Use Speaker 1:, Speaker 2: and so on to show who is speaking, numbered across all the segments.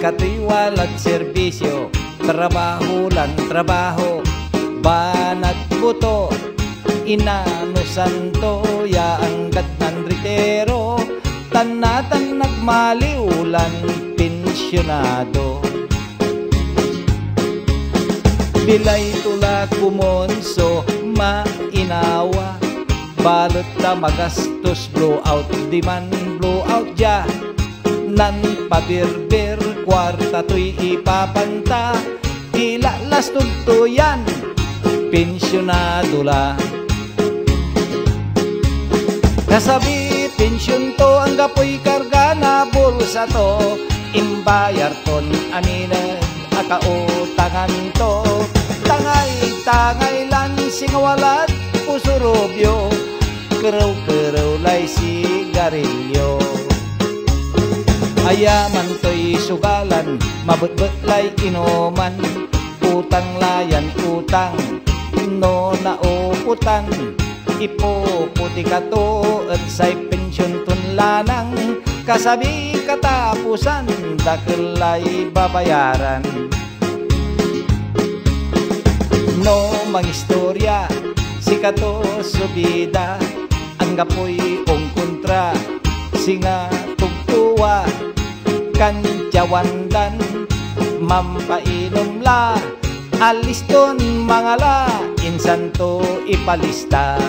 Speaker 1: kato'y walat serbisyo, trabaho lang trabaho, banat buto, inano santo, yaanggat ng ritero, tanatan nagmaliulan, pensyonado. Bilay tula kumonso, mainawa, balot na magastos, blowout, demand, blowout ya, nan pabirber, kwarta to'y ipapanta, ilalas tugtuyan, pensyonado la. Kasabi pensyon to, ang gapoy karga na bulsa to, imbayar ton aminag, akautangan to, tangay lan singawalat, pusurobyo, keraw lay sigarilyo. Ayaman to'y sugalan, mabutbut lay inoman, utang layan utang, no nauputan, ipuputi ka to at say pensyon tun lanang, kasabi katapusan, dakelay babayaran. No mangistorya, si kato subida, ang gapoy ong kontra, singa tugtuwa, kantyawandan, mampainom la, aliston mga la, insan to ipalista.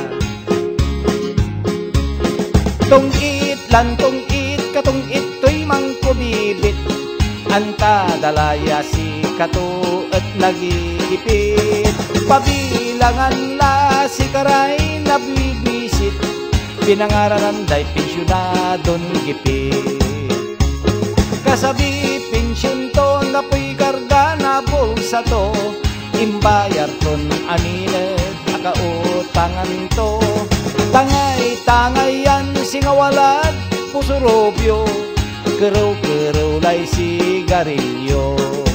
Speaker 1: Tungit lan tungit, katungit to'y mangkubibit, anta dalaya si kato at nagigipit, pabilangan la si karay nabibisit, pinangaranan day pensyonadon gipit. Kasabi pensyon to, napoy karga na bulsa to, imbayar ton aminag, akautangan to, tangay yan singawalad, pusurobyo, keraw lay sigarilyo.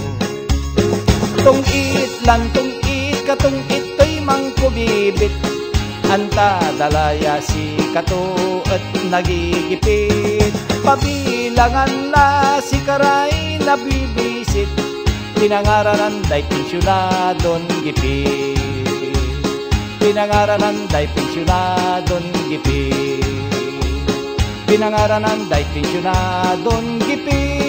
Speaker 1: Tungit lan tungit, katungit to'y mangkubibit, anta dalaya si kato at nagigipit, pabilangan la si karay nabibisit, pinangaranan day pensyonadon gipit, pinangaranan day pensyonadon gipit, pinangaranan day pensyonadon gipit.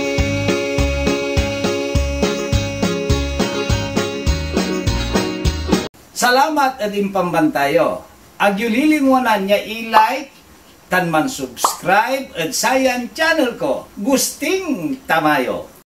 Speaker 1: Salamat at impambantayo. Agyulilingwanan niya i-like, tan man subscribe at sayan channel ko. Gusting tamayo.